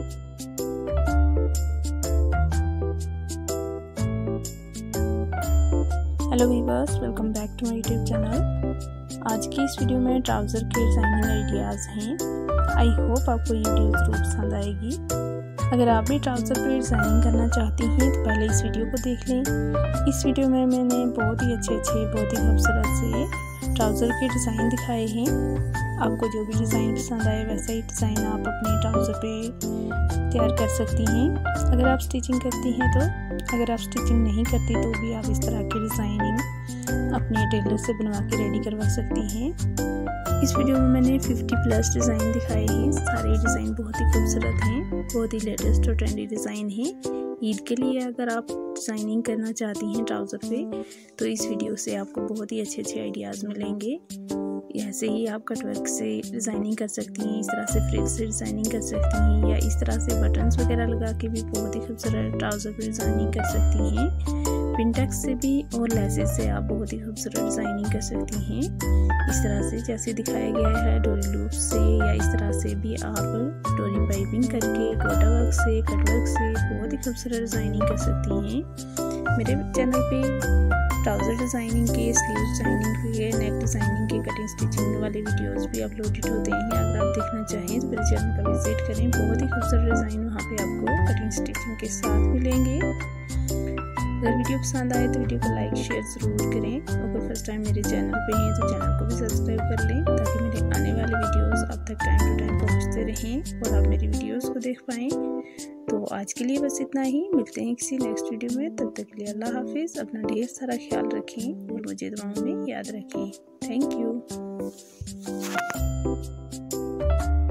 Hello viewers, welcome back to my YouTube channel. आज की इस वीडियो में ट्राउज़र के डिज़ाइनिंग आइडियाज़ हैं। आई होप आपको ये वीडियो ज़रूर पसंद आएगी। अगर आप भी ट्राउज़र पर डिज़ाइनिंग करना चाहती हैं तो पहले इस वीडियो को देख लें। इस वीडियो में मैंने बहुत ही अच्छे बहुत ही खूबसूरत से ट्राउज़र के डिज़ाइन दिखाए हैं। आपको जो भी डिज़ाइन पसंद आए वैसा ही डिज़ाइन आप अपने ट्राउज़र पे तैयार कर सकती हैं। अगर आप स्टिचिंग करती हैं तो, अगर आप स्टिचिंग नहीं करती तो भी आप इस तरह की डिज़ाइनिंग अपने टेलर से बनवा के रेडी करवा सकती हैं। इस वीडियो में मैंने 50+ डिज़ाइन दिखाए हैं। सारे डिज़ाइन बहुत ही खूबसूरत हैं, बहुत ही लेटेस्ट और ट्रेंडी डिज़ाइन हैं। ईद के लिए अगर आप डिज़ाइनिंग करना चाहती हैं ट्राउज़र पे तो इस वीडियो से आपको बहुत ही अच्छे आइडियाज़ मिलेंगे। ऐसे ही आप कटवर्क से डिज़ाइनिंग कर सकती हैं, इस तरह से फ्रिल से डिज़ाइनिंग कर सकती हैं, या इस तरह से बटन्स वगैरह लगा के भी बहुत ही खूबसूरत ट्राउज़र पर डिज़ाइनिंग कर सकती हैं। पिनटेक्स से भी और लेसेस से आप बहुत ही खूबसूरत डिज़ाइनिंग कर सकती हैं। इस तरह से जैसे दिखाया गया है डोरी लूप से, या इस तरह से भी आप डोरी पाइपिंग करके गोटा वर्क से, कटवर्क से बहुत ही खूबसूरत डिज़ाइनिंग कर सकती हैं। मेरे चैनल पे ट्राउज़र डिज़ाइनिंग के, स्लीव डिज़ाइनिंग के, नेक डिज़ाइनिंग के, कटिंग स्टिचिंग वाले वीडियोस भी अपलोडेड होते हैं। अगर आप देखना चाहें तो मेरे चैनल का विजिट करें। बहुत ही खूबसूरत डिज़ाइन वहाँ पे आपको कटिंग स्टिचिंग के साथ मिलेंगे। अगर वीडियो पसंद आए तो वीडियो को लाइक शेयर ज़रूर करें। अगर फर्स्ट टाइम मेरे चैनल पे हैं तो चैनल को भी सब्सक्राइब कर लें, ताकि मेरे आने वाले वीडियोस आप तक टाइम टू टाइम पहुँचते रहें और आप मेरी वीडियोस को देख पाएँ। तो आज के लिए बस इतना ही। मिलते हैं किसी नेक्स्ट वीडियो में। तब तक के लिए अल्लाह हाफिज़। अपना ढेर सारा ख्याल रखें और मुझे दुआओं में याद रखें। Thank you.